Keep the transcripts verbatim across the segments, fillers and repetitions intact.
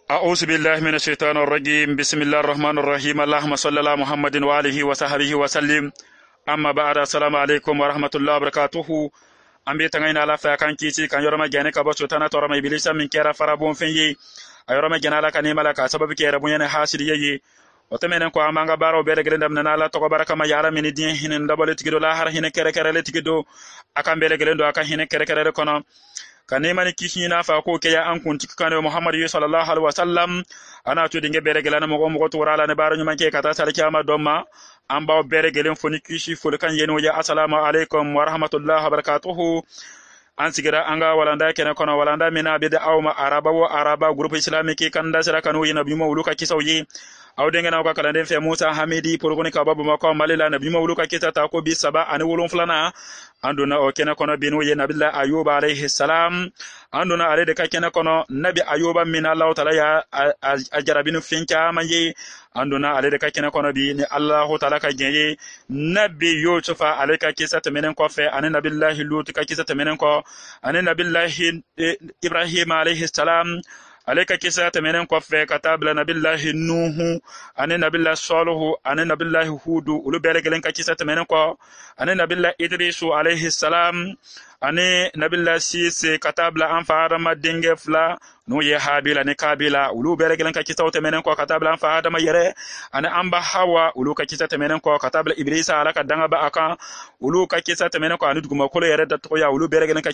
أعوذ بالله من الشيطان الرجيم بسم الله الرحمن الرحيم اللهم صل على محمد وآله وصحبه وسلم أما بعد السلام عليكم ورحمة الله وبركاته an be tanga ina la fa kan kiti kan yoroma gane ka baso tana toroma ibilisa min kera farabon fenye ayoroma gana la kan mala ka sababu kera bunyane hasidi yeye otemenen ko amanga baro bere gele ndam nala to ko baraka ma yara min din hinin dabale tigido la har hine kere kere le tigido akan bele gele ndo akan hine kere kere kono kanema ni kishina fa ko ke ya an kunti kan Muhammad sallallahu alaihi wasallam ana to dinge bere gele na mo mo to wala ne baro nyuma ke kata sal kiyama domma an baw bere gelen foni kishi fol kan yeno ya assalamu alaikum wa rahmatullahi wa barakatuh an sigira anga walanda kene kono walanda mina be da awma araba wo araba groupe islamique kan da sira kanu yina bi mawluka kisawyi aw denga na ko kala den fe Musa Hamidi pour goni ka babu mako malila nabi mawluka kitata ko bi saba ani wolon flana anduna o kene kono binu ye nabillah ayuba alayhi salam anduna ale de ka kene kono nabi ayuba min Allah taala ya ajarabinu finka manje anduna ale de ka kene kono bi ni Allah taala ka genye nabi yusufa ale ka kisata menen ko fe ani nabillah lut ka kisata menen ko ani nabillah Ibrahim alayhi salam عليك كيسا تمنن كوفه كتاب نبيله نوح ان نبيله صالح ان نبيله هود ولو بلغلن كيسا تمنن كو ان نبيله ادريس عليه السلام ان نبيله سيس كتاب انفار ما دنگه فلا no ye habila ne kabila ulu beregelen ka kisa temenen ko katabla an fa adama yere ana amba hawa ulu ka kisa temenen ko katabla iblisa alaka danga ba aka ulu ka kisa temenen ko anu duguma ko yere da to ya ulu beregelen ka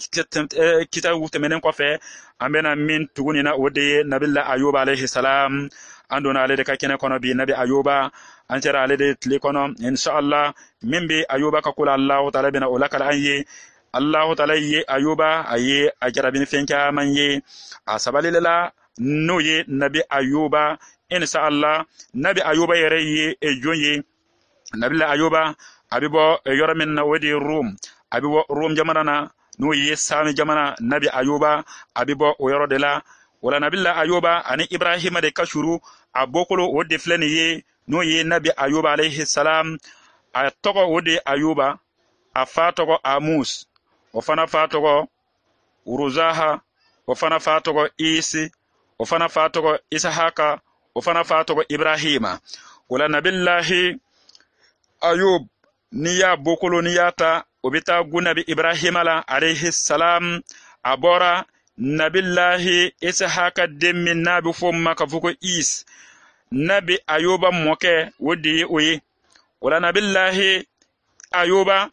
kisa temenen ko fe ambena min tuguni na ode nabilla ayuba alayhi salam andona ale de ka kene kono bi nabi ayuba an tera ale de tli kono inshallah min bi ayuba ka kula allah taala bina ulaka anye Allah taala ye ayuba aye ajarabin fenka manye asabalila no ye nabi ayuba insha Allah nabi ayuba yere ye ejonye nabi la ayuba abibo yoramin na wadi rum abibo rum jamana na no ye sami jamana nabi ayuba abibo yorodela wala nabi la ayuba ani ibrahima de kashuru abokolo wodi fleni ye no ye nabi ayuba alayhi salam atoko wodi ayuba afatoko amus ofana fatogo uruzaha ofana fatogo isi ofana fatogo isahaka ofana fatogo ibrahima wala nabillahi ayub niya bokolo niyata obita gunabi ibrahima la alayhi salam abora nabillahi isahaka demmi nabi fomma ka fuko is nabi ayuba moke wodi oyi wala nabillahi ayuba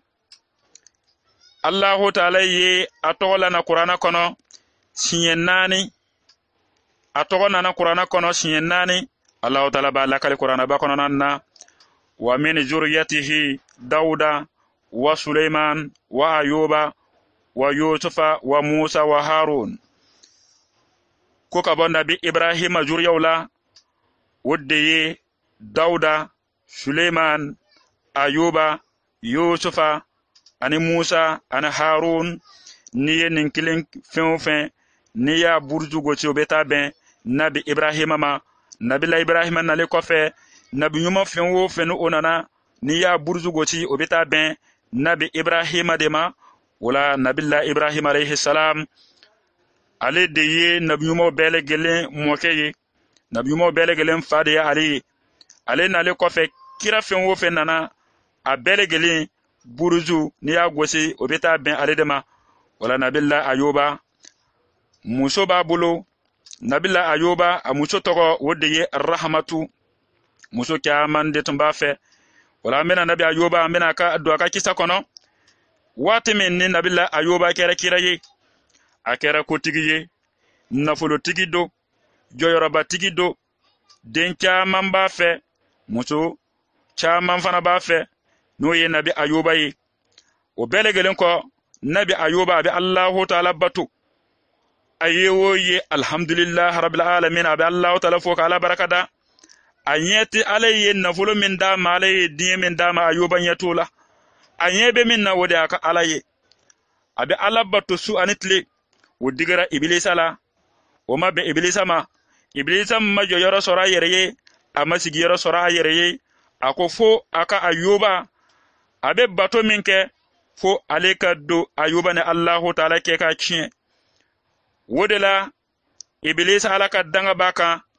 Allah ta'ala ye atola na Qur'ana kono siyenani atola na Qur'ana kono siyenani Allah ta'ala ba la kal Qur'ana ba kono nanna wa min zurriyatihi Dauda wa Sulaiman wa Ayuba wa Yusufa wa Musa wa Harun ko ka bonda bi Ibrahima zuriyawla wodde Dauda Sulaiman Ayuba Yusufa ani Musa ani Harun niye ninkilin fenfen niya burju gochi obeta ben nabi Ibrahima ma nabi la Ibrahima na le kofe nabi nyuma fenwo fenu onana niya burju gochi obeta ben nabi Ibrahima de ma wala nabi la Ibrahima alayhi salam ale de ye nabi nyuma bele gelen mokeye nabi nyuma bele gelen fade ali ale na le kofe kira fenwo fenana a bele gelen buruzu ni ya gosi obeta ben aledema wala nabilla ayuba muso babulo nabilla ayuba a muso togo wode ye rahmatu muso kya mande tumba fe wala mena nabi ayuba mena ka do ka kisa kono wati men ni nabilla ayuba kera kiraye akera ko tigiye nafulo tigido joyoroba tigido den kya mamba fe muso cha manfana ba fe no ye nabi ayuba yi o belegelen ko nabi ayuba bi Allahu ta'ala batu ayewo ye alhamdulillah rabbil alamin abi Allahu ta'ala fo kala barakada anyeti alayye nafulo min da malaye din min da ma ayuba yatula anyebe min na wodi aka alaye abi alabatu su anitli wodigara iblisa la o mabbe iblisa ma iblisa ma jo yoro sora yereye amasigi yoro sora yereye akofo aka ayuba abe bato minke fo aleka do ayuba ne Allahu ta'ala ke ka cin wodela iblis alaka danga baka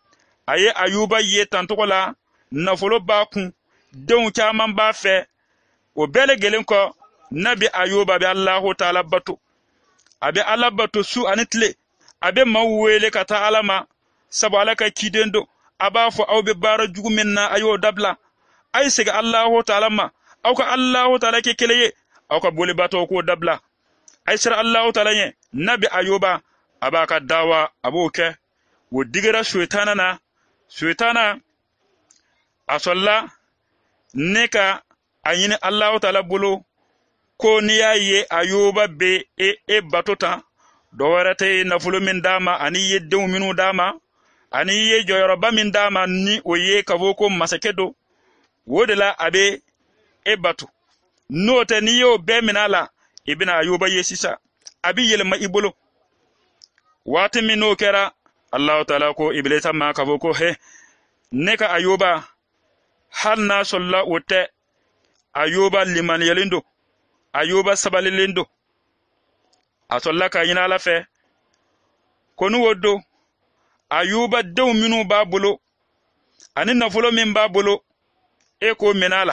aye ayuba ye tantokola nafolo ba kun don caman ba fɛ o bele gelen ko nabi ayuba bi Allahu ta'ala bato abe Allah bato su anitle abe mawwele kata alama sabu alaka kidendo aba fo awbe bara jugumenna ayo dabla ay sega Allahu ta'ala ma aw ka Allahu ta'ala ke keleye aw ka bole bato ko dabla ay sira Allahu ta'ala ye nabi ayuba abaka dawa abuke wo digara shaytana na shaytana asolla neka ayini Allahu ta'ala bolo ko ni yaye ayuba be e, e batota do warate nafulu min dama ani yedde minu dama ani ye joyoroba min dama ni oye kavoko masakedo wodela abe e batu note ni yo be minala ibina ayuba yesisa abi yelma ibolo wati mino kera Allah ta'ala ko iblisa ma kavoko he neka ayuba halna solla wote ayuba liman yelindo ayuba sabalilindo atolla ka yina la fe konu wodo ayuba dew minu babulo ani nafulo min babulo e ko minala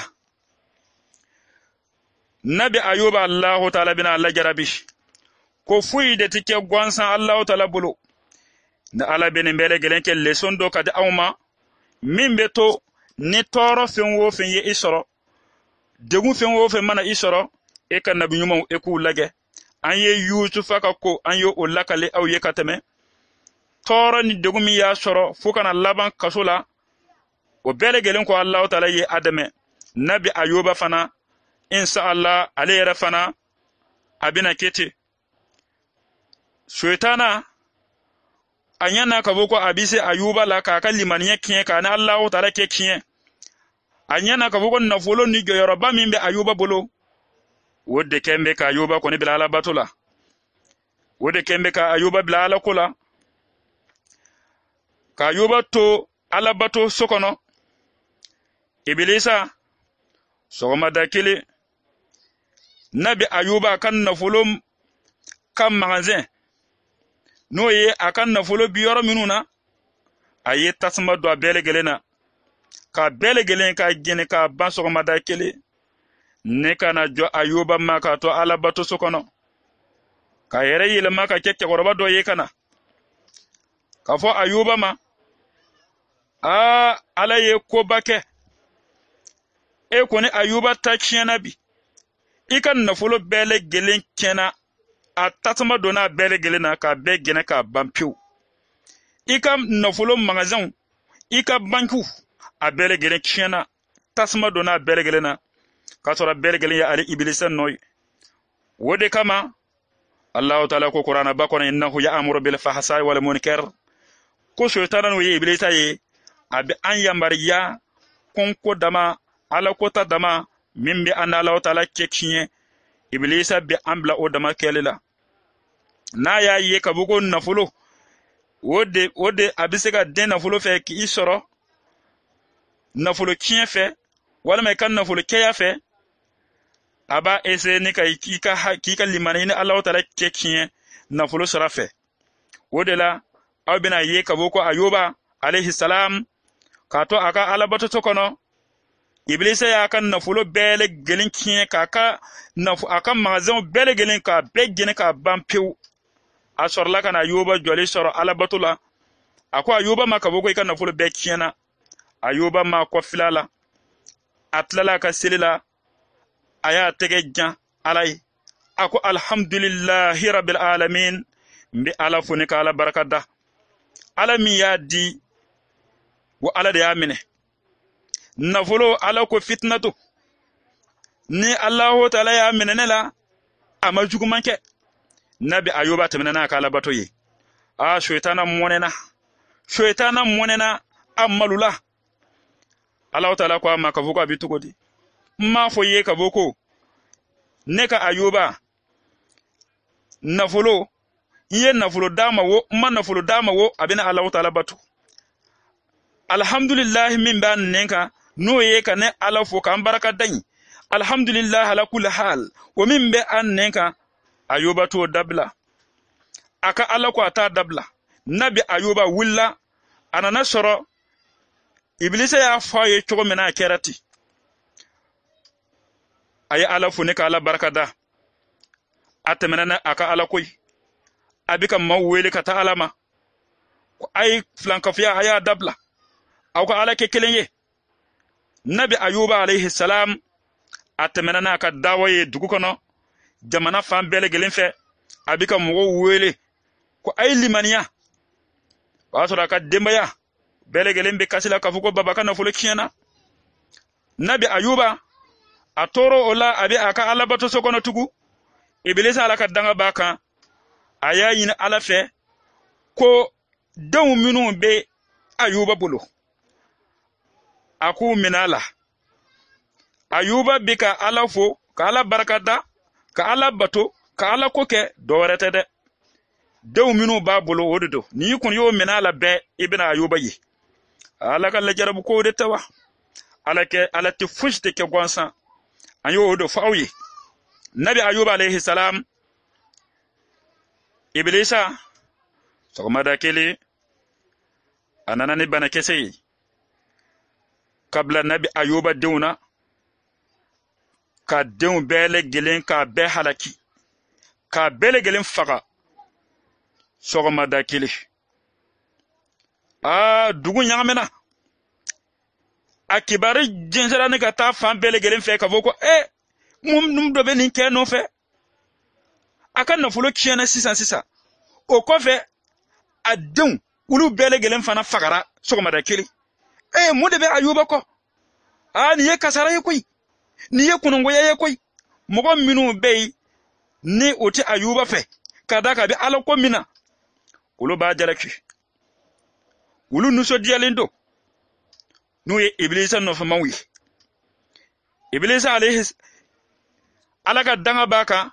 nabi ayuba Allah ta'ala bina Allah jarabi ko fuyi de tike gwansan Allah ta'ala bulo na ala bene mbele gelenke leson do kadi awma min beto ni toro fen wo fen ye isoro degun fen wo fen mana isoro e kan nabi nyuma e ku lage an ye yusufa ka ko an yo o lakale aw ye kateme toro ni degun mi ya soro fu kana laban kasula o bele gelen ko Allah ta'ala ye adame nabi ayuba fana insha Allah alayra fana abina kete shaytana anyana ka boko abise ayuba la ka kalimaniye kiyen ka na Allah ta'ala ke kiyen anyana ka boko na folo ni yoruba mimbe ayuba bolo wode kembe ka ayuba ko ni bilala batula wode kembe ka ayuba bilala kula ka ayuba to ala bato sokono ibilisa sogoma dakile nabi ayuba kan na folo kan magazin no ye akan nafolo biyoro minuna aye tasma do bele gelena ka bele gelen ka gene ka banso ma da kele ne kana jo ayuba maka to ala bato sokono ka yere yele maka kekke goroba do ye kana ka fo ayuba ma a ala ye ko bake e ko ne ayuba ta kienabi ikan nafolo bele gelen kena a tasma dona bele gelena ka be gene ka bampiu ika nafolo magazin ika banku a bele gele kiena tasma dona bele gelena ka sora bele gele ya ali iblisa noy wode kama Allah ta'ala ko Qur'ana ba ko innahu ya'muru bil fahsai wal munkar ko shaytanan we iblisa ye abi an yamariya konko dama ala kota dama mimbi an Allah ta'ala ke kiyen iblisa bi ambla o dama kelela na ya ye ka bugo nafulo wode wode abisega den nafulo fe ki isoro nafulo kien fe wala me kan nafulo keya fe aba ese ni ka kika kika limani ni Allah ta'ala ke kien nafulo sara fe wode la abina ye ka bugo ayuba alayhi salam ka to aka alabato tokono iblisa ya kan nafulo bele gelin kien ka ka nafu aka magazin bele gelin ka begene ka bampiu asorla kana ayuba joli soro alabatula akwa ayuba makaboko ikan nafulo be kiena ayuba ma ko filala atlala ka silila aya tege jan alay ako alhamdulillahi rabbil alamin mbi ala funi kala barakada alami ya di wa ala de amine nafulo ala ko fitnatu ni Allah ta'ala ya amine nela amajugu manke nabi ayuba tamina kala batoyi a shaytana monena shaytana monena amalula Allah ta'ala ko amma kavuko abitugodi ma foye kavuko neka ayuba nafulo iye nafulo dama wo ma nafulo dama wo abina Allah ta'ala batu alhamdulillah min ban nenka no ye ka ne ala fo kan baraka dani alhamdulillah ala kulli hal wa min be an nenka ayuba to dabla aka ala ko ata dabla nabi ayuba wulla ana nasoro iblisa ya fa ye cogo mina kerati ayi ala fu ne ka ala barkada atemena aka ala koy abika mawwele ka ta alama ko ay flankafiya aya dabla aw ka ala ke kelenye nabi ayuba alayhi salam atemena na ka dawaye dugu kono jamana fan bele gelen fe abika mo wele ko ay limaniya wasura ka dembaya bele gelen be kasila ka fuko baba kana fulo kiyana nabi ayuba atoro ola abi aka ala bato sokono tugu iblisa ala ka danga baka aya yin ala fe ko daw minu be ayuba bulu aku minala ayuba bika ala fo ka ala barakada ka ala bato ka ala koke dorete de daw minu ba bulu wodo ni kun yo minala be ibna ayuba yi ala ka la jarabu ko de tawa ala ke ala ti fushte ke gonsa ayo wodo fawyi nabi ayuba alayhi salam iblisa sogomada kele anana ni bana kese kabla nabi ayuba dewna ka dew bele gelen ka be halaki ka bele gelen faga sogomada kele a dugu nyaamena akibari jensera ne ka ta fan bele gelen fe ka voko eh mum num do be ni ke no fe akan na fulo kiyana sisan sisa o kofe adun ulu bele gelen fana fagara sogomada kele eh mu de be ayuba ko a ni ye kasara ye koy ni ye kunungo ye koy mogo minu be ni oti ayuba fe kada ka bi ala ko mina ulu ba jalaki ulu nuso dialendo nu ye iblisa no fa mawi iblisa alayhi alaka danga baka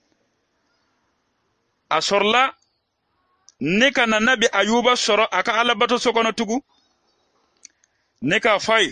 asorla ne kana nabi ayuba soro aka ala bato sokono tugu ne ka fay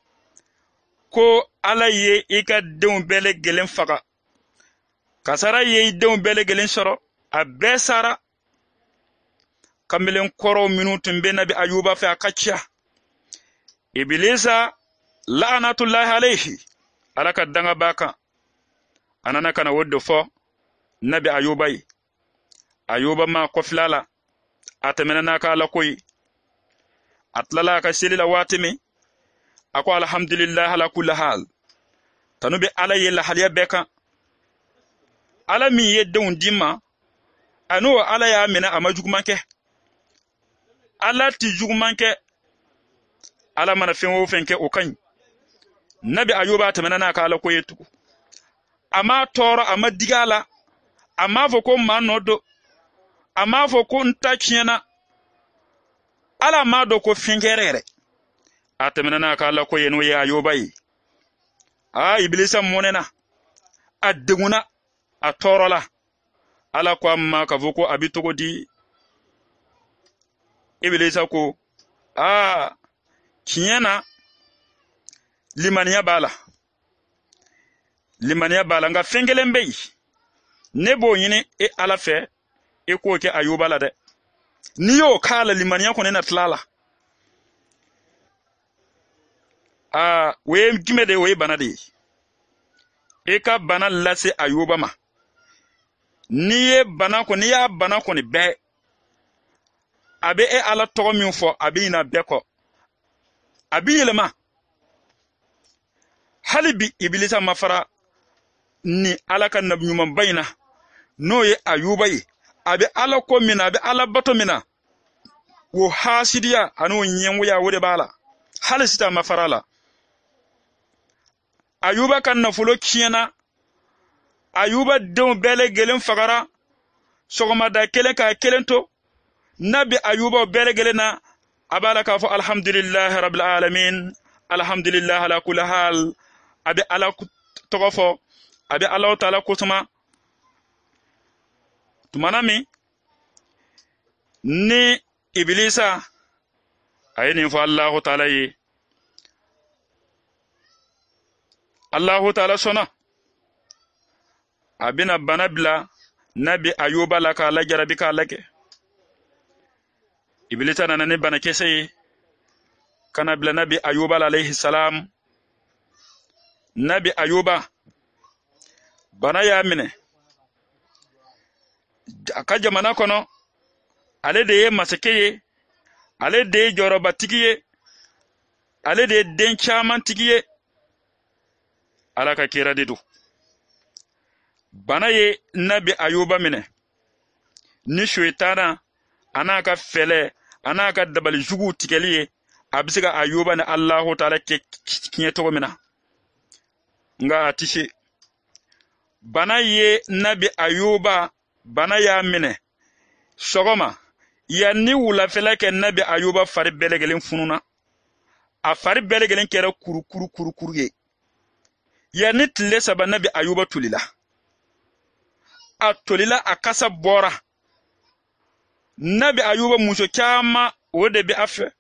ko ala ye ika dew bele gelen faga kasara ye dew bele gelen soro abesara kamelen koro minutum be nabi ayuba fa akacha iblisa la'natullahi alayhi alaka danga baka anana kana woddo fo nabi ayuba yi ayuba ma koflala atamena naka ala koy atlala ka silila watimi ako alhamdulillah ala kulli hal tanubi ala yella haliya beka ala mi yedde dimma anu ala ya mina amajugumanke ala ti jugumanke ala mana fenwo fenke okan nabi ayuba atamena naka ala koy tuku ama toro ama digala ama foko manodo ama foko ntakiena ala ma do ko fingerere atamena na ka ala ko yenu ya ayuba yi a iblisa monena adeguna atorola ala ko amma ka foko abitogo di iblisa ko a kiena limaniya bala limaniya bala nga fengelembe nebo yini e ala fe e ko ke ayuba la de ni yo kala limaniya ko na tlala a we gimede we banade e ka bana lase ayuba ma niye bana ko niya bana ko ni be abe e ala to mi fo abi na be ko abi yelema halibi iblisa mafara ni alaka nab nyuma bayna noye ayuba yi abi ala ko mina abi ala bato mina wo hasidiya anu nyenwu ya wode bala halisita mafarala ayuba kan na fulo kiyana ayuba dew bele gelen fagara sogoma da kelen ka kelento nabi ayuba bele gelena abala ka fo alhamdulillah rabbil alamin alhamdulillah ala kulli hal abi ala togofo abi Allah taala kusuma tumanami ni iblisa ayini fa Allah taala yi Allah taala sona abina banabla nabi ayuba la ka la jarabi ka lake iblisa nanani bana kese kana bila nabi ayuba alayhi salam. Nabi ayuba bana ya mine aka jamana kono ale de ye masake ye, ale de ye jɔrɔba tigi ye, ale de ye den caman tigi ye. Ala ka kira de do. Bana ye nabi ayuba mine ni shaytana ana ka fɛlɛ ana ka dabali jugu tigɛli ye a bɛ se ka ayuba ni Allahu taala kɛ tiɲɛ cogo min na. Nga a tise bana ye nabi ayuba bana y'a minɛ sɔgɔma yanni wulafɛla kɛ nabi ayuba fari bɛɛ lajɛlen fununa. A fari bɛɛ lajɛlen kɛra kuru kuru kuru kuru ye. Yanni tile saba nabi ayuba tolila. A tolila a kasa bɔra. Nabi ayuba muso caman o de bɛ a fɛ.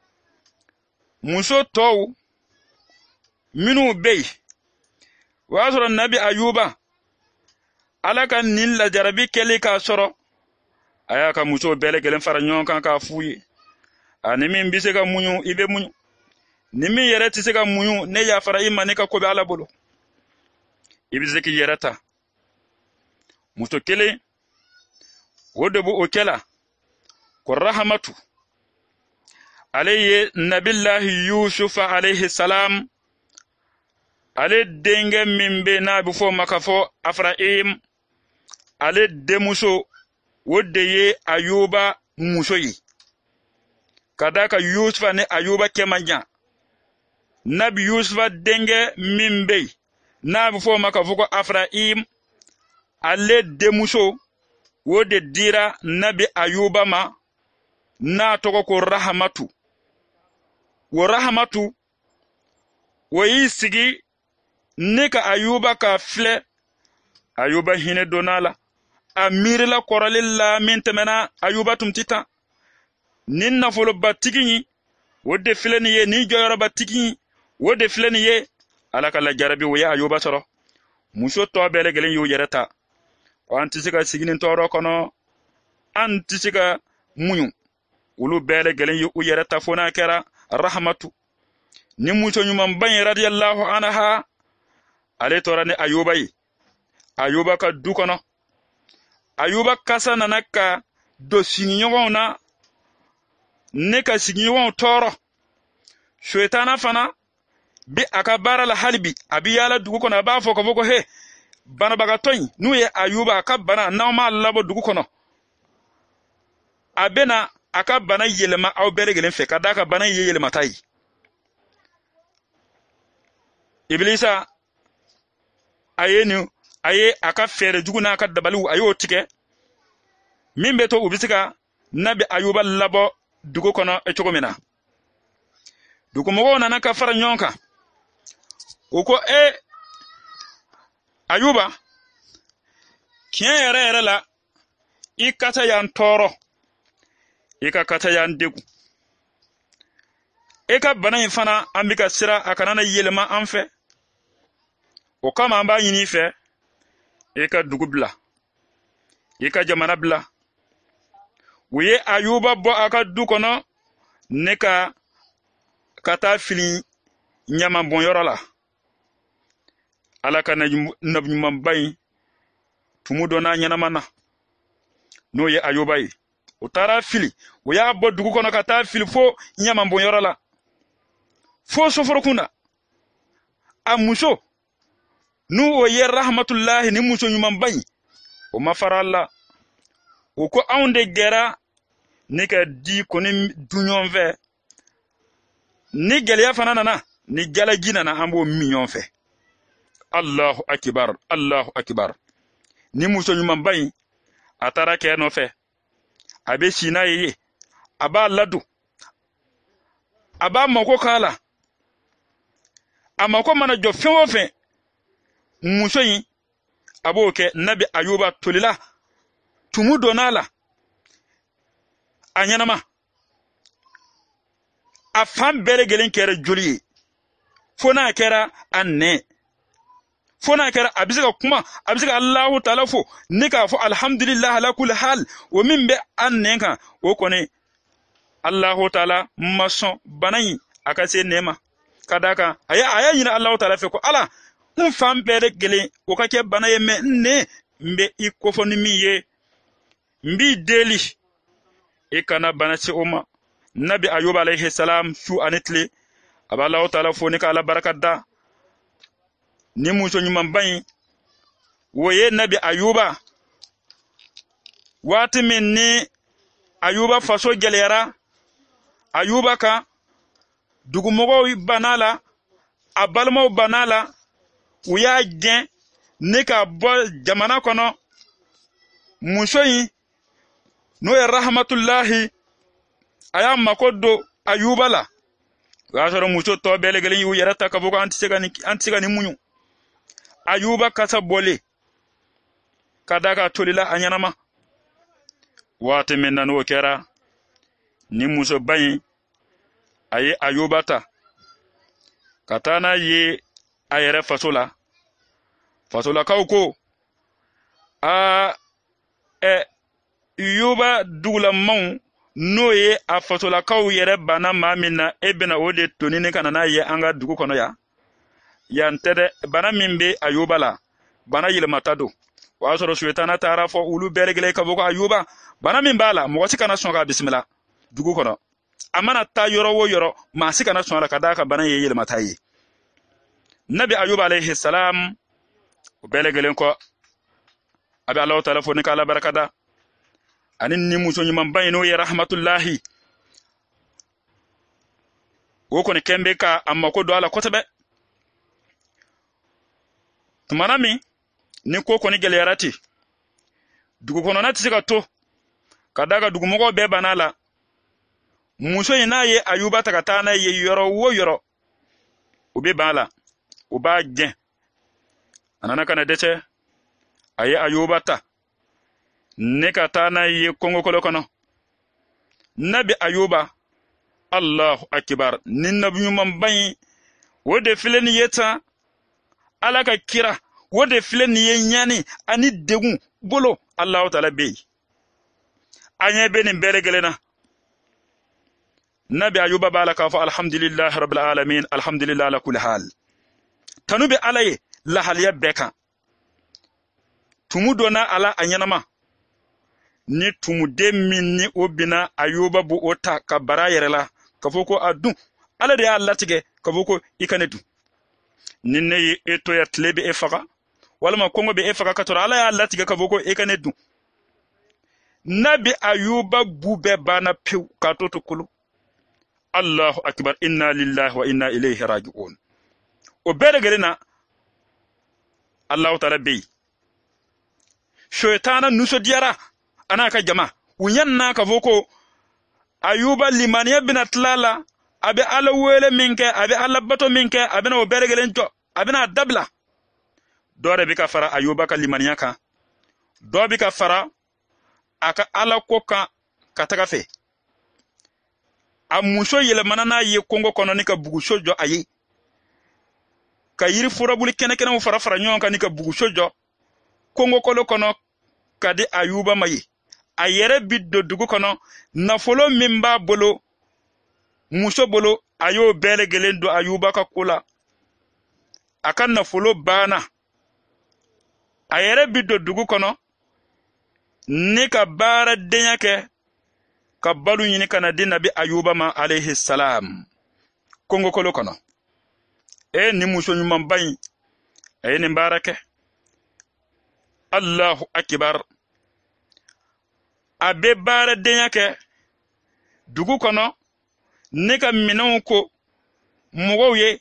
Muso tɔw minnu bɛ yen o y'a sɔrɔ nabi ayuba ala ka nin lajarabi kɛli k'a sɔrɔ a y'a ka muso bɛɛ lajɛlen fara ɲɔgɔn kan k'a f'u ye a ni min bɛ se ka muɲu i bɛ muɲu ni min yɛrɛ tɛ se ka muɲu ne yafara i ma ne ka ko bɛ ala bolo i bɛ se k'i yɛrɛ ta. Muso kelen o de b'o kɛla ko rahamatu ale ye nabilahi yusufa alayhi salam ale denkɛ min bɛ n'a bɛ fɔ o ma ka fɔ Afrahim ale denmuso o de ye ayuba muso ye. Ka d'a kan yusufa ni ayuba kɛ man jan. Nabi yusufa denkɛ min bɛ yen n'a bɛ fɔ o ma ka fɔ ko Afrahim ale denmuso o de dira nabi ayuba ma n'a tɔgɔ ko rahamatu. O rahamatu o y'i sigi ne ka ayuba ka filɛ ayuba hinɛ donna la a miirila kɔrɔli la min tɛmɛna ayuba tun tɛ tan. Ni nafolobatigi ye o de filɛ nin ye ni jɔyɔrɔbatigi ye o de filɛ nin ye ala ka lajarabi o ye ayuba sɔrɔ. Muso tɔ bɛɛ lajɛlen y'o yɛrɛ ta. An tɛ se ka sigi nin tɔɔrɔ kɔnɔ an tɛ se ka muɲu olu bɛɛ lajɛlen y'u yɛrɛ ta fo n'a kɛra rahamatu. Ni muso ɲumanba in radiyallahu anha ale tora ni ayuba ye. Ayuba ka du kɔnɔ ayuba kasa nana ka don sigiɲɔgɔnw na ne ka sigiɲɔgɔnw tɔɔrɔ. Shaytana fana bi a ka baara la hali bi a bi yaala dugu kɔnɔ a b'a fɔ ka fɔ ko he banabagatɔ in n'u ye ayuba a ka bana n'aw m'a labɔ dugu kɔnɔ a bɛna a ka bana yɛlɛma aw bɛɛ lajɛlen fɛ ka d'a ka bana ye yɛlɛmata ye. Ibilisa a ye nin a ye a ka fɛɛrɛ jugu n'a ka dabaliw a y'o tigɛ min bɛ to u bɛ se ka nabi ayuba labɔ dugu kɔnɔ cogo min na. Dugumɔgɔw nana ka fara ɲɔgɔn kan u ko e ayuba tiɲɛ yɛrɛ yɛrɛ la i ka taa yan tɔɔrɔ i ka ka taa yan degun e ka bana in fana an bɛ ka sira a kana na yɛlɛma an fɛ o kama an b'a ɲini i fɛ i ka dugu bila i ka jamana bila. U ye ayuba bɔ a ka du kɔnɔ ne ka ka taa fili ɲamanbɔnyɔrɔ la. Ala ka nabi ɲumanba in tumu dɔ n'a ɲɛnama na n'o ye ayuba ye. U taara fili u y'a bɔ dugu kɔnɔ ka taa fili fo ɲamanbɔnyɔrɔ la fo soforokun na. A muso n'u o ye rahamatulahi ni muso ɲumanba in o ma fara la u ko anw de gɛra ne ka di kɔni dunɲɔgɔn fɛ ni gɛlɛya fana nana ni jalaji nana an b'o min ɲɔgɔn fɛ. Allahu akibar Allahu akibar. Ni muso ɲumanba in a taara kɛ nɔfɛ a bɛ si n'a ye ye a b'a ladon a b'a mako k'a la a mako mana jɔ fɛn o fɛn muso in a b'o kɛ. Nabi ayuba tolila tumu donna la a ɲɛnama a fan bɛɛ lajɛlen kɛra joli ye fo n'a kɛra a nɛ fo n'a kɛra a bɛ se ka kuma a bɛ se ka Allahu taala fo ne k'a fɔ alhamdulillah ala kulli hal o min bɛ a nɛ kan o kɔni Allahu taala ma sɔn bana in aka se nema kadaka aya aya yina Allah ta'ala fe ko ala un fam bere gele o ka ke bana ye me ne mbe ikofo ni miye mbi deli e kana bana ci umma nabi ayub alayhi salam su anitle aba Allah ta'ala fo ni ka ala barakada ni muso nyumam bayi woye nabi ayuba wati min ni ayuba faso gelera ayuba ka dugumogo banala abalmo banala uya gen ne ka bo jamana kono muso yi no ya rahmatullahi aya makodo ayuba la gasoro muso to bele gele yu yarata ka bugo antisega ni antisega ni munyu ayuba kasa bole kadaka tolila anyanama wati min nan wo kera ni muso bayi aye ayubata katana ye ayere fasola fasola kauko a e yuba dugula maw no ye a fasola kaw yere bana mamina ebena ode tonini kanana ye anga dugu kono ya yantede bana mimbe ayuba la bana yilmatado wa soro suetana tara fo ulu beregele ka boko ayuba bana mimbala mo wasi kana songa bismillah dugu kono amana ta yoro wo yoro ma sika na sonala kadaka bana ye yilmata yi nabi ayuba alayhi salam belegelen ko abi Allah ta'ala fo ni kala barakada anin ni muso nyimam bayno ya rahmatullahi wo ko ne kembe ka amma ko do ala kotabe tumanami ni ko ko ni gelerati dugu kono na tisika to kadaga dugu mogo be banala muso ina ye ayuba takatana ye yoro wo yoro ube bala uba gen anana kana dece aye ayuba ta ne katana ye kongo kolo kono nabi ayuba Allahu akbar nin nabi man bayi wode fileni yeta alaka kira wode fileni ye nyani ani degun bolo Allahu ta'ala be anye benin beregelena nabi ayuba balaka fa alhamdulillah rabbil alamin alhamdulillah ala kulli hal tanubi alaye la haliya beka tumudona ala anyanama ni tumude minni obina ayuba bu ota ka barayerela kafoko adu ala de Allah tige kafoko ikanedu ninne eto ya tlebe efaka wala ma kongo be efaka katora ala ya Allah tige kafoko ikanedu nabi ayuba bube bana piu katoto kulu Allahu akbar inna lillahi wa inna ilayhi raji'un o beregelena Allahu ta'ala bi shaytana nuso diara anaka jama unyanna ka voko ayuba limaniya binatlala abe ala wele minke abe ala bato minke abe na o beregelen to abe na dabla dore bika fara ayuba ka limaniya ka do bika fara aka ala koka katagafe amusho yele manana ye kongo kono nika bugusho jo ayi ka yiri furabuli kene kene mo fara fara nyonka nika bugusho jo kongo kolo kono kadi ayuba mayi ayere biddo dugu kono nafolo mimba bolo muso bolo ayo bele gelendo ayuba ka kula akan nafolo bana ayere biddo dugu kono nika bara denyake ka balu nyini kana di nabi ayuba ma alayhi salam kongo kolo kono e ni muso nyuma bayi e ni barake Allahu akbar abe bara denyake dugu kono nika minon ko mugoye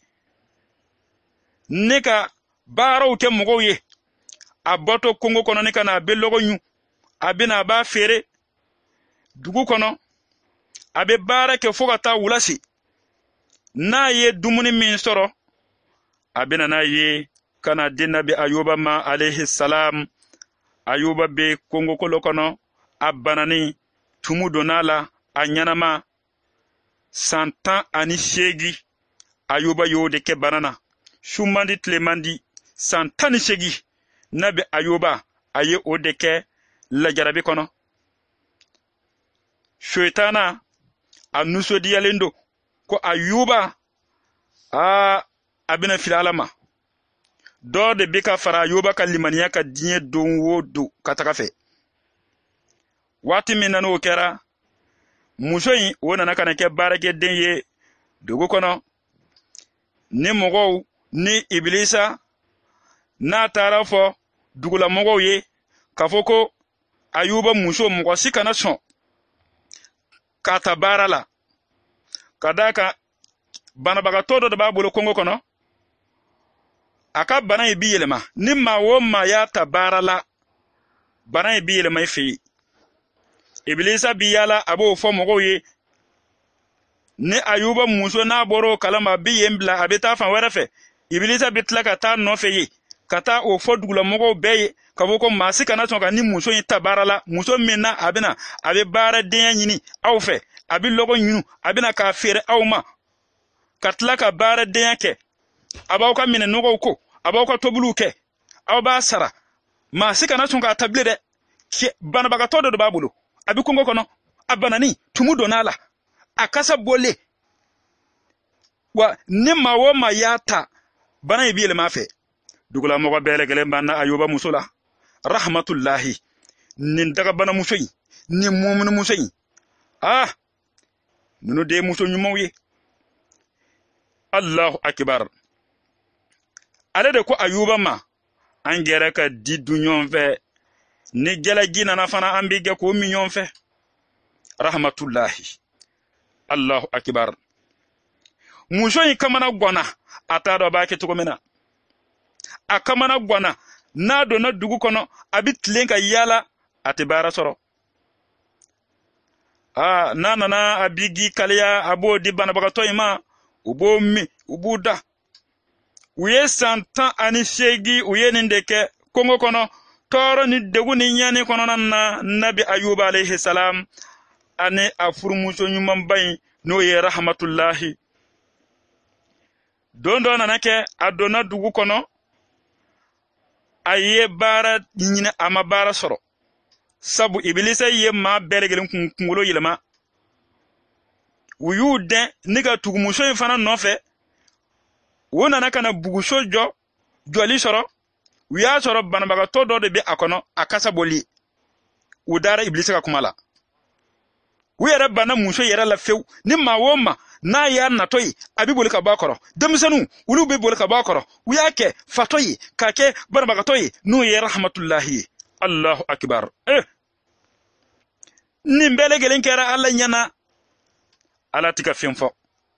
nika baro ke mugoye aboto kongo kono nika na be logo nyu abina ba fere dugu kono abe bara ke fogata wulasi na ye dumuni min soro abina na ye kana dinabi ayuba ma alayhi salam ayuba be kongo kolo kono abanani tumudo nala anyanama santan ani shegi ayuba yode ke banana shumandi tlemandi santani shegi nabi ayuba aye odeke la jarabi kono shaytana anuso diyalendo ko ayuba a abina filalama do de bika fara ayuba ka limaniya ka diɲɛ don wo do ka taga fɛ waati min na n'o kɛra muso in o nana kana kɛ baarakɛden ye dugu kɔnɔ ni mɔgɔw ni ibilisa n'a taara fɔ dugulamɔgɔw ye k'a fɔ ko ayuba muso mɔgɔ si kana sɔn k'a ta baara la ka d'a kan banabagatɔ dɔ de b'a bolo kongo kɔnɔ a ka bana in bi yɛlɛma ni maa o maa y'a ta baara la bana in bi yɛlɛma i fɛ yen ibilisa bi yaala a b'o fɔ mɔgɔw ye ni ayuba muso n'a bɔra o kalama a bi yen bila a bɛ taa fan wɛrɛ fɛ ibilisa bi tila ka taa nɔfɛ ye ka taa o fɔ dugulamɔgɔw bɛɛ ye ka fɔ ko maa si kana sɔn ka ni muso in ta baara la muso min na a bɛna a bɛ baaradenya ɲini aw fɛ a bɛ lɔgɔ ɲini a bɛna k'a feere aw ma ka tila ka baaradenya kɛ a b'aw ka minɛnɔgɔw ko a b'aw ka tobiliw kɛ aw b'a sara maa si kana sɔn k'a ta bilen dɛ banabagatɔ dɔ de b'a bolo a bɛ kungo kɔnɔ a banani tumu donn'a la a kasa bɔlen wa ni maa o maa y'a ta bana in bi yɛlɛma fɛ dugulamɔgɔ bɛɛ lajɛlen b'an na ayuba muso la rahmatullahi nin dagabana muso in nin mumini muso in ah ninnu de ye muso ɲumanw ye allahu akibar ale de ko ayuba ma an gɛrɛ ka di dun ɲɔgɔn fɛ ni jalaji nana fana an bi gɛ k'o min ɲɔgɔn fɛ rahmatullahi allahu akibar muso in kamana gwana a t'a dɔn a b'a kɛ cogo min na a kamana gwana n'a donna dugu kɔnɔ a bi tilen ka yaala a tɛ baara sɔrɔ ah n'a nana a bi gi kaliya a b'o di banabagatɔ in ma u b'o min u b'u da u ye san tan ani seegin u ye nin de kɛ kongo kɔnɔ tɔɔrɔ ni degun ni ɲani kɔnɔna na nabi ayuba alayhi salam ani a furumuso ɲumanba in n'o ye rahmatullahi don dɔ nana kɛ a donna dugu kɔnɔ a ye baara ɲini a ma baara sɔrɔ sabu ibilisa ye maa bɛɛ lajɛlen kun kunkolo yɛlɛma u y'u dɛn ni ka tugumuso in fana nɔfɛ u nana kana buguso jɔ jɔli sɔrɔ u y'a sɔrɔ banabagatɔ dɔ de bɛ a kɔnɔ a kasa bɔli u dara ibilisa ka kuma la u yɛrɛ bana muso yɛrɛ la fewu ni maa o maa n'a y'a natɔ ye a bɛ boli ka bɔ a kɔrɔ denmisɛnninw olu bɛ boli ka bɔ a kɔrɔ u y'a kɛ fatɔ ye k'a kɛ banabagatɔ ye n'o ye rahmatullahi ye allahu akibar eh nin bɛɛ lajɛlen kɛra ala ɲɛna ala tɛ ka fɛn fɔ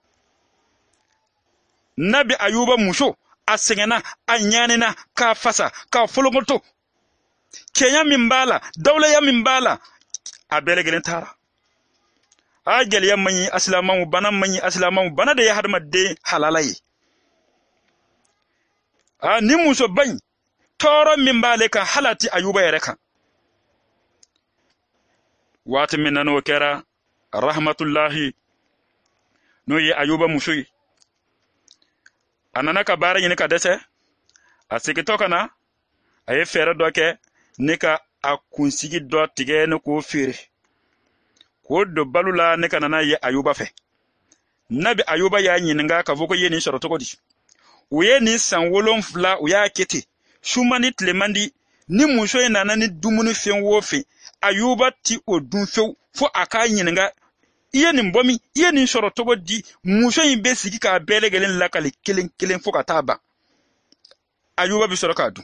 nabi ayuba muso a sɛgɛnna a ɲanina k'a fasa k'a folomoto cɛya min b'a la dawulaya min b'a la a bɛɛ lajɛlen taara a jɛliya man ɲi asilamanw bana man ɲi asilamanw bana de ye hadamaden halala ye a ni muso ba in tɔɔrɔ min b'ale kan halati ayuba yɛrɛ kan waati min na n'o kɛra rahmatullahi n'o ye ayuba muso ye a nana ka baara ɲini ka dɛsɛ a segitɔ ka na a ye fɛɛrɛ dɔ kɛ ne ka a kunsigi dɔ tigɛ ne k'o feere k'o don balo la ne ka nana ye ayuba fɛ nabi ayuba y'a ɲininka k'a fɔ ko ye nin sɔrɔ cogo di u ye nin san wolonfila u y'a kɛ ten suma ni tile man di ni muso in nana ni dumuni fɛn o fɛn ayuba ti o dun fewu fo a k'a ɲininka i ye nin bɔ min i ye nin sɔrɔ cogo di muso in bɛ sigi k'a bɛɛ lajɛlen lakali kelen kelen fo ka taa ban ayuba bi sɔrɔ k'a dun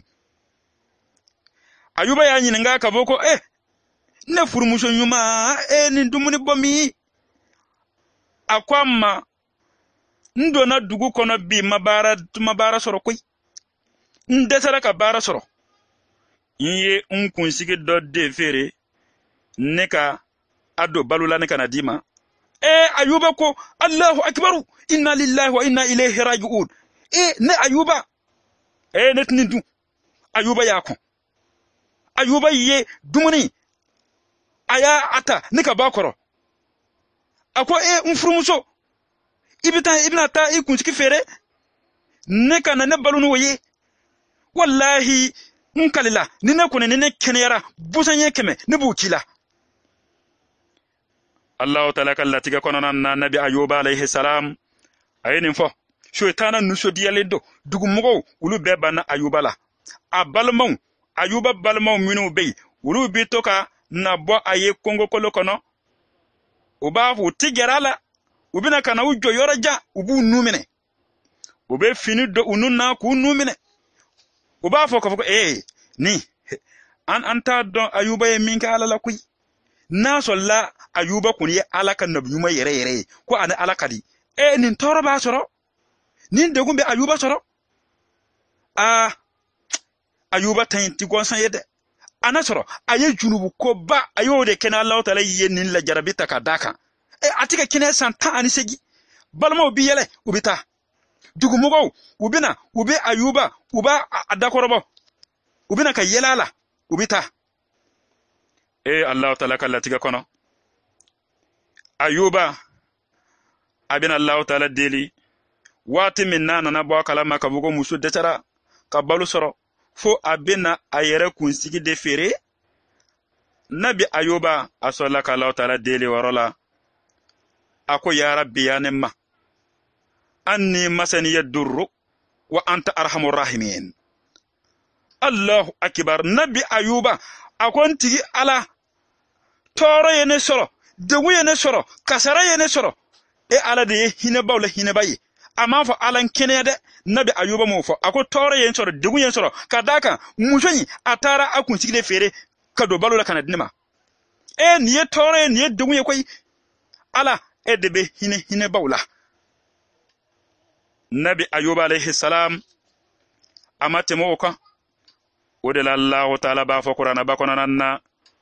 ayuba y'a ɲininka k'a fɔ ko eh ne furumuso ɲuman eh nin dumuni bɔ min a ko a ma n donna dugu kɔnɔ bi ma baara ma baara sɔrɔ koyi n dɛsɛra ka baara sɔrɔ n ye n kunsigi dɔ den feere ne ka a don balo la ne kana d'i ma eh ayuba ko allahu akbaru inna lillahi wa inna ilayhi raji'un eh ne ayuba eh ne tini dun ayuba y'a kɔn ayuba ye dumuni a y'a ata ne ka bɔ a kɔrɔ a ko eh n furumuso i bɛ taa i bɛna taa i kunsigi feere ne ka na ne balo n'o ye wallahi n kalila ni ne kɔni ni ne kɛnɛyara busan ɲɛ kɛmɛ ne b'o k'i la Allah ta'ala kan latiga kono na nabi ayuba alayhi salam ayinin fo shaytana nuso diyalendo dugu mogo ulu be bana ayuba la abalmon ayuba balmon minu be ulu bitoka na bo aye kongo kolo kono uba fu tigerala ubina kana ujo yoraja ubu numine ube fini do ununa ku numine uba fo ko eh ni an anta do ayuba ye minka ala la kuy na solla ayuba kun ye ala kan nabiyuma yere yere ko an ala kadi e nin toro ba soro nin de gumbe ayuba soro a ayuba tan ti gonsan yede ana soro aye junubu ko ba ayode ken Allah taala ye nin la jarabita ka daka e atika kine santa ani segi balmo bi yele ubita dugu mugo ubina ube ayuba uba adakorobo ubina ka yelala ubita e Allah ta'ala kala tiga kono ayuba abina Allah ta'ala deli wati minna nana bo kala maka bugo musu detara ka balu soro fo abina ayere kunsigi de fere nabi ayuba asola ka Allah ta'ala deli warola ako ya rabbi ya nemma anni masani yadurru wa anta arhamur rahimin Allahu akbar nabi ayuba akon tigi ala toro yene soro dewu yene soro kasara yene soro e ala de hine bawla hine bayi ama fo alan kene de nabi ayuba mo fo ako toro yene soro dewu yene soro kadaka musoni atara akun tigi de fere kado balo la kanadinima e niye toro niye dewu ye koy ala e debe hine hine bawla nabi ayuba alayhi salam amate mo ko ودل الله تعالى بافقرنا بكوننا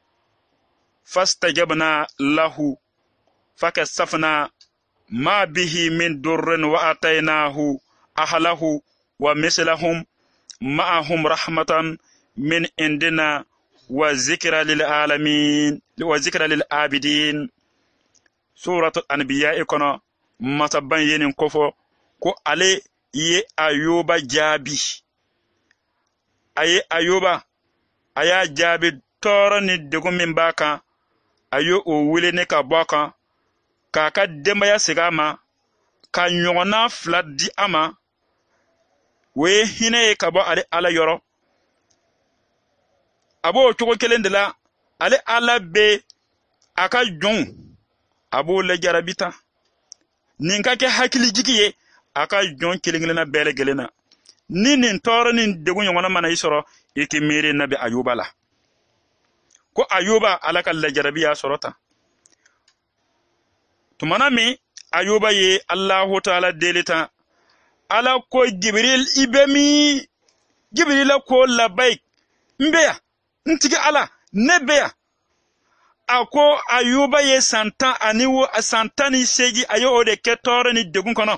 فاستجبنا له فكشفنا ما به من ضر واتيناه اهله ومثلهم معهم رحمة من عندنا وذكرى للعالمين وذكرى للعابدين سورة الأنبياء كنا متبين كفو كو علي ي أيوب جابي aye ayuba aya jabi toro ni degu min baka ayo o wile ne ka boka ka ka demba ya sigama ka nyona flat di ama we hine ka bo ale ala yoro abo chuko kelendela ale ala be aka jon abo le jarabita ninka ke hakili jikiye aka jon kelengena bele gelena ninin toro nin degun yongona mana isoro iki mere nabi ayuba la ko ayuba alaka la jarabiya sorota tumana mi ayuba ye Allah ta'ala delita ala ko jibril ibemi jibril ko labbaik mbeya ntigi ala nebeya ako ayuba ye santa aniwo santani segi ayo ode ke toro ni degun kono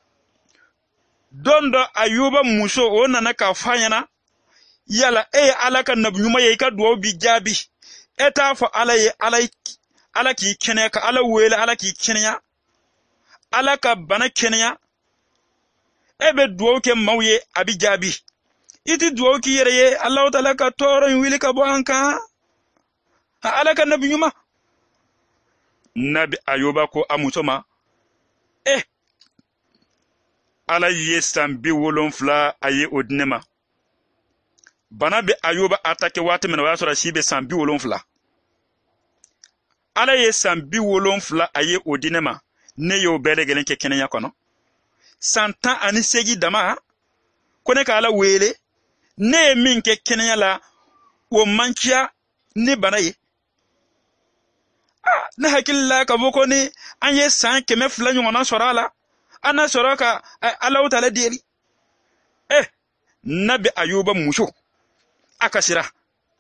dondo ayuba muso o nana ka fanyana yala e alaka nabnyuma ye ka duwo bi jabi eta fa ala ye ala ala ki kene ka ala wele ala ki kenya ala ka bana kenya ebe duwo ke mawye abi jabi iti duwo ki yere ye Allah ta'ala ka toro wili ka bo anka ha alaka nabnyuma nabi ayuba ko amusoma eh ala ye sambi wolon fla aye odinema bana be ayuba atake wati mena wasora shibe sambi wolon fla ala ye sambi wolon fla aye odinema ne yo bele gelen ke kenya kono santa ani segi dama kone ka ala wele ne min ke kenya la wo mankia ne bana ye ah na hakilla ka boko ni anye san keme fla nyona sorala ana soroka Allah ta'ala deli eh nabi ayuba musho akasira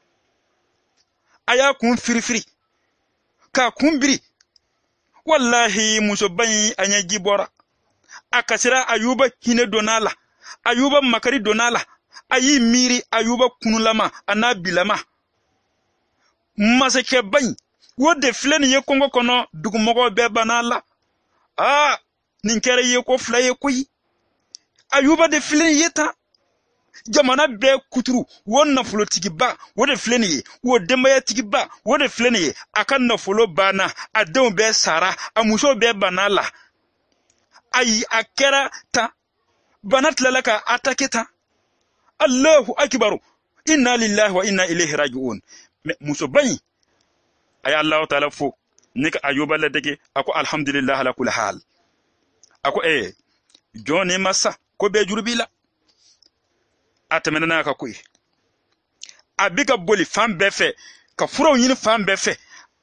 aya kun firifiri ka kumbiri wallahi musho bani anya gibora akasira ayuba hine donala ayuba makari donala ayi miri ayuba kunulama anabilama masake bani wode fleni ye kongo kono dugumogo be banala ah ninkere ye ko flaye koyi ayuba de filin yeta jamana bɛɛ kuturu wo nafolotigiba wo de filɛ nin ye wo denbayatigiba wo de filɛ nin ye a ka nafolo banna a denw bɛɛ sara a muso bɛɛ banna la ayi a kɛra tan bana tilala ka atake tan Allahu akbar inna lillahi wa inna ilaihi raji'un muso bayi ay Allah ta'ala fo nika ayuba la dege ako alhamdulillah ala kulli hal ako eh joni massa ko be jurbila atemena ka kuy abiga boli fam be fe ka furo yin fam be fe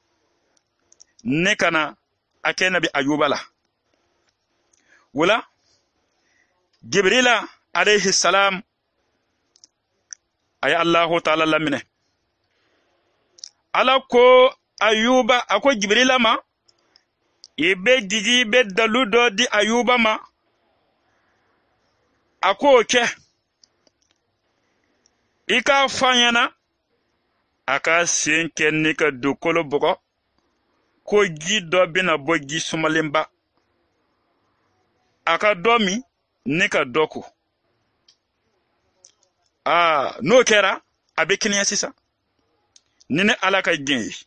ne kana ake nabi ayuba la wala jibrila alayhi salam ay Allah ta'ala lamine ala ko ayuba ako jibrila ma ibe jiji be daludo di ayuba ma ako ke ika fanyana aka senke nika dukolo boko ko gi do bina bogi sumalimba aka domi nika doko ah no kera abekini sisa nene alaka genyi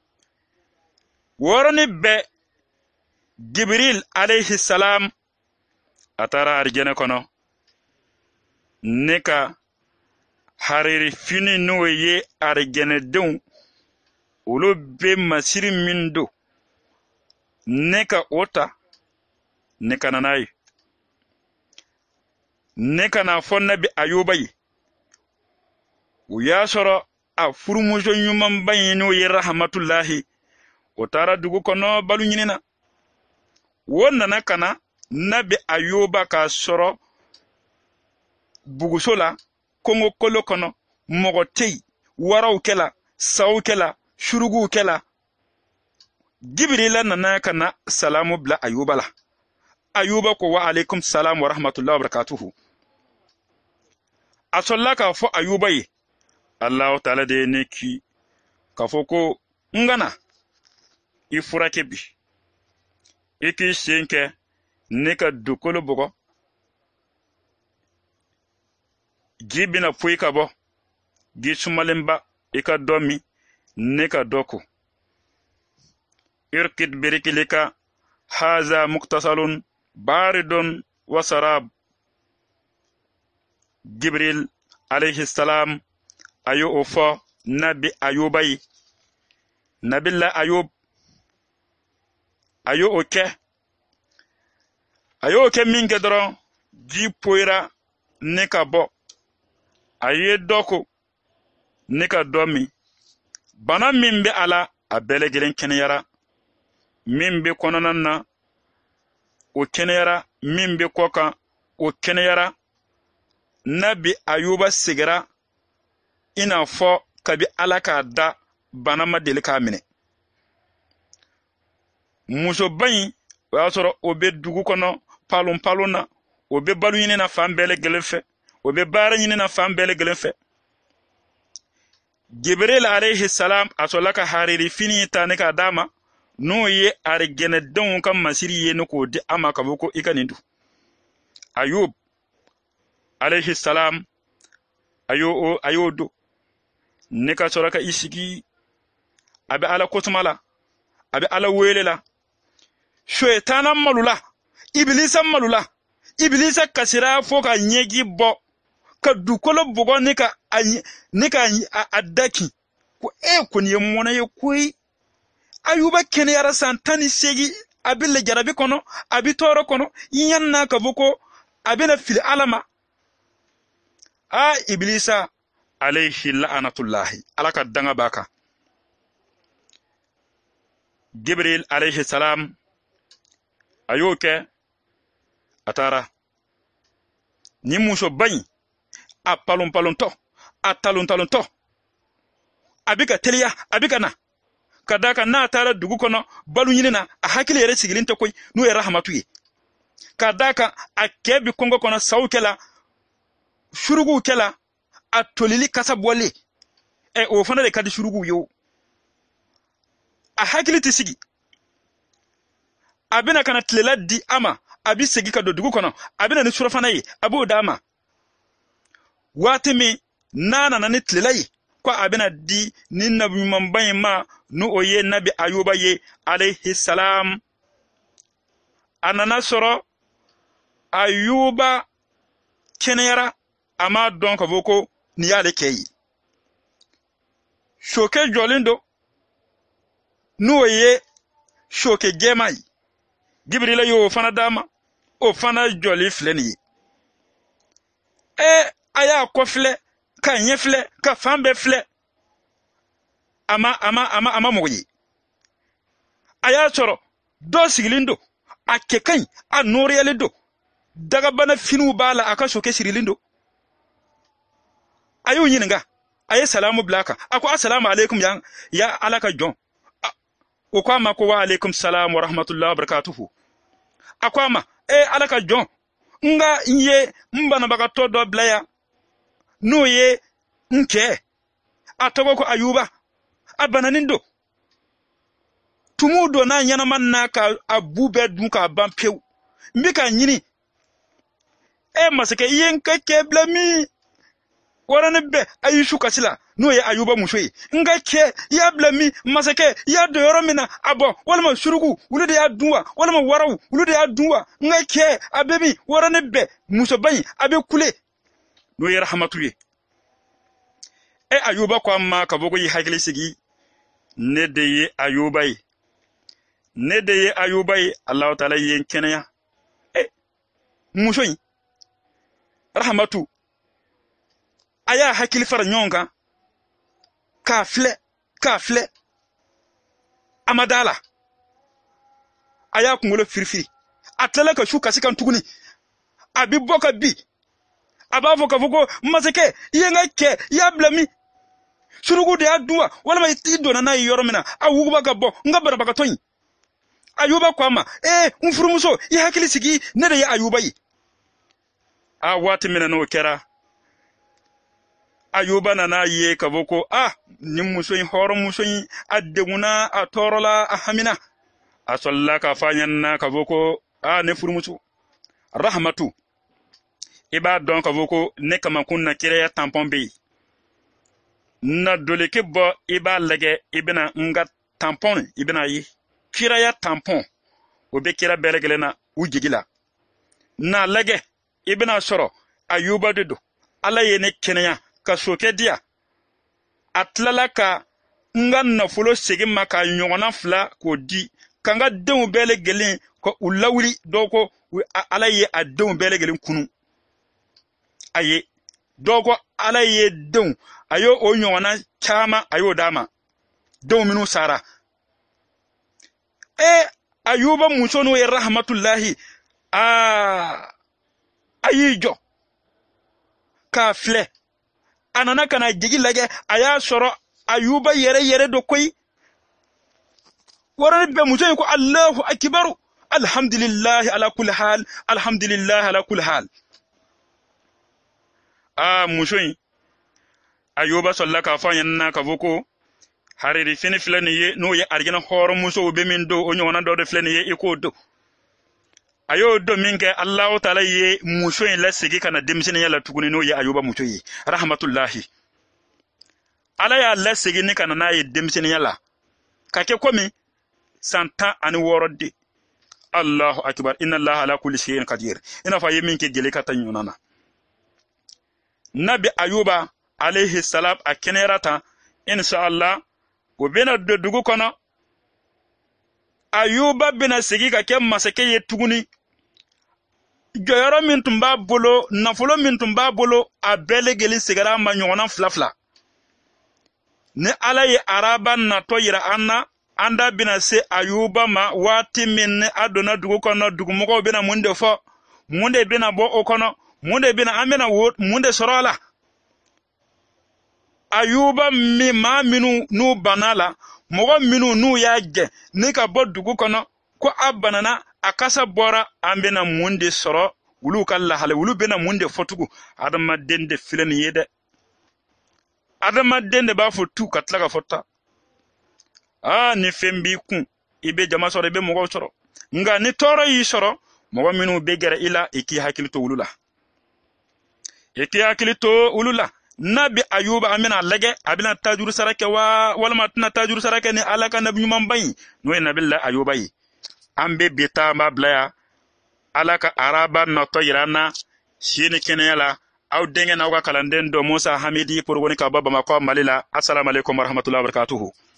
woroni be Jibril alayhi salam atara arjana kono neka hariri fini no ye arjana dun ulo be masiri mindo neka ota neka nanai neka na fonna bi ayubai uya soro a furumujo nyumam bayino ye rahmatullahi otara dugu kono balu nyinina wonna nakana nabi ayuba ka soro bugusola kongo kolo kono mogotei waraw kela saw kela shurugu kela jibrila nana kana salamu bla ayuba la ayuba ko wa alaikum salam wa rahmatullahi wa barakatuhu asollaka fo ayuba yi Allah ta'ala de neki kafoko ngana ifurake bi iki senke neka dukolo bogo gibina puika bo gisumalemba ika domi neka doko irkid birikilika haza muktasalun baridun wa sarab Jibril alayhi salam ayo ofo nabi ayubai nabilla ayub ayo oke ayo oke minge dron ji poira neka bo aye doko neka domi bana mimbe ala abele giren kenyara mimbe kononanna o kenyara mimbe koka o kenyara nabi ayuba sigara ina fo kabi alaka da bana madeli kamine muso bayi wa soro obe dugu kono palum paluna obe balu yini na fambele gelefe obe bara yini na fambele gelefe Jibril alayhi salam asolaka hariri fini taneka dama no ye argene don kan masiri ye no ko di amaka boko ikanindu ayub alayhi salam ayo ayodo nika soraka isigi abi ala kotmala abi ala welela shaytanan malula iblisan malula iblisa kasira foka nyegi bo ka dukolo bogo nika nika adaki ko e ko ni mona ye koyi ayuba kene yara santani segi abi le jarabi kono abi toro kono yanna ka boko abi na fil alama a iblisa alayhi la'anatullahi alaka danga baka Jibril alayhi salam ayoke atara ni muso bani a palon palon to a talon talon to abika teliya abika na kadaka na tara dugu kono balu nyinina a hakile yere sigilin to koy nu ya rahmatu ye kadaka akebi kongo kono sawkela shurugu kela atolili kasabwale e o fana de kadi shurugu yo a hakili tisigi abina kana tlela di ama abi segi ka do dugu kono abina ni sura fana ye abo dama wati mi nana na ni tlilai ko abina di ni nabi man bayin ma nu oye nabi ayuba ye alayhi salam anana soro ayuba kenera ama donc voko ni yale kei shoke jolindo nu oye shoke gemai gibrila yo fana dama o fana joli fleni e aya ko fle ka nye fle ka fambe fle ama ama ama ama moyi aya soro do sigilindo akekan a noriyalindo daga bana finu bala aka shoke sirilindo ayu yininga ayi salamu blaka ako assalamu alaikum ya ya alaka jon o kwa ma ko wa alaikum salam wa rahmatullahi wa barakatuhu akwama e alaka jon nga nye mbana baka todo blaya no ye nke atogo ko ayuba abana nindo tumudo na nyana manna ka abube dum ka bampew mbika nyini e masake yenka ke blami warane be ayishu kasila no ye ayuba mushoyi nga ke ya blami masake ya doyoro mina abo wala ma shurugu wulude ya duwa wala ma warawu wulude ya duwa nga ke abebi warane be musobayi abe kule no ye rahmatuye e ayuba kwa ma ka bogo yi hakili sigi ne de ye ayuba yi ne de ye ayuba yi Allah taala yen kenaya e mushoyi rahmatu aya hakili fara nyonga ka fle ka fle amadala aya kungolo firfiri atala ka shuka sikan tuguni abi boka bi abavo ka vugo masake yenga ke ya blami surugu de adua wala mai tidona na yoromina awugo ka bo ngabara baka toyi ayuba kwama eh umfurumuso ya hakili sigi nede ya ayuba yi a wati mina no kera ayuba nana ye kaboko ah ni musoyin horo musoyin addeguna atorola ahamina asallaka fanyanna kaboko ah ne furumusu rahmatu iba don kaboko ne kama kunna kire tampon be na doleke bo iba lege ibina nga tampon ibina yi kira ya tampon obe kira belegele na ujigila na lege ibina soro ayuba dedo ala yene kenaya ka soke dia atlala ka nga na fulo segi maka nyona fla ko di kanga dewu bele gelin ko ulawri doko ala ye adewu bele gelin kunu aye doko ala ye dewu ayo o nyona chama ayo dama dewu minu sara e ayuba musono ya rahmatullahi a ayijo ka fle anana kana jigi lage aya soro ayuba yere yere do koy waran be musoy ko Allahu akbar alhamdulillah ala kulli hal alhamdulillah ala kulli hal a musoy ayuba sallaka fanyanna ka boko hariri fini flani ye no ye argina horo muso be min do onyo wana do de flani ye iko do ayo do minke Allah taala ye muso en la sigi kana demsini yalla tuguni no ye ayuba muso ye rahmatullahi ala ya la sigi ni kana na ye demsini yalla kake komi santa ani worode Allahu akbar inna Allah ala kulli shay'in qadir ina fa ye minke gele kata nyunana nabi ayuba alayhi salam akenerata insha Allah o bena do dugu kono ayuba bena sigi ka ke masake ye tuguni joyoro min tumba bolo nafulo min tumba bolo abele geli sigara ma nyona flafla ne ala ye araba na to yira anna anda bina se ayuba ma wati min ne adona dugu kono dugu moko bena munde fo munde bena bo o kono munde bena amena wo munde sorola ayuba mi ma minu nu banala mogo minu nu yaje ni ka bo dugu kono ko abanana akasa bora ambena munde soro wulu kala hale wulu bena munde fotugu adama dende filen yede adama dende ba fotu katlaka fota ah ni fembi kun ibe jama soro ibe mogo soro nga ni toro yi soro mogo minu be gere ila iki hakilito wulula e ke hakili to ulula nabi ayuba amina lage abina tajuru sarake wa wala matna tajuru sarake ni alaka nabi nyumam bayi no nabilla ayuba yi ambe beta mablaya alaka araba no to yirana shini kenela aw dengen awga kalanden do Musa Hamidi pour woni ka baba mako malila assalamu alaikum warahmatullahi wabarakatuh